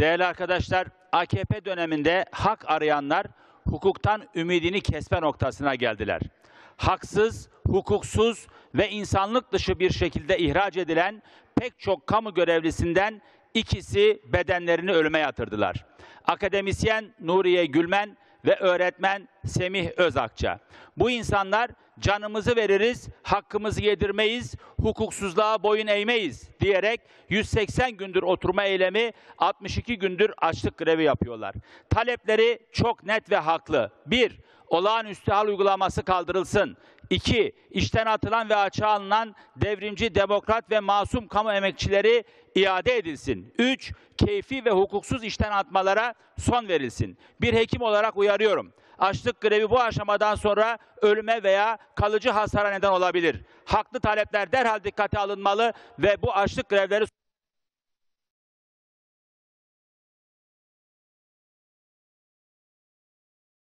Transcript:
Değerli arkadaşlar, AKP döneminde hak arayanlar hukuktan ümidini kesme noktasına geldiler. Haksız, hukuksuz ve insanlık dışı bir şekilde ihraç edilen pek çok kamu görevlisinden ikisi bedenlerini ölüme yatırdılar. Akademisyen Nuriye Gülmen ve öğretmen Semih Özakça. Bu insanlar canımızı veririz, hakkımızı yedirmeyiz, hukuksuzluğa boyun eğmeyiz diyerek 180 gündür oturma eylemi, 62 gündür açlık grevi yapıyorlar. Talepleri çok net ve haklı. 1. Olağanüstü hal uygulaması kaldırılsın. 2. İşten atılan ve açığa alınan devrimci, demokrat ve masum kamu emekçileri iade edilsin. 3. Keyfi ve hukuksuz işten atmalara son verilsin. Bir hekim olarak uyarıyorum. Açlık grevi bu aşamadan sonra ölüme veya kalıcı hasara neden olabilir. Haklı talepler derhal dikkate alınmalı ve bu açlık grevleri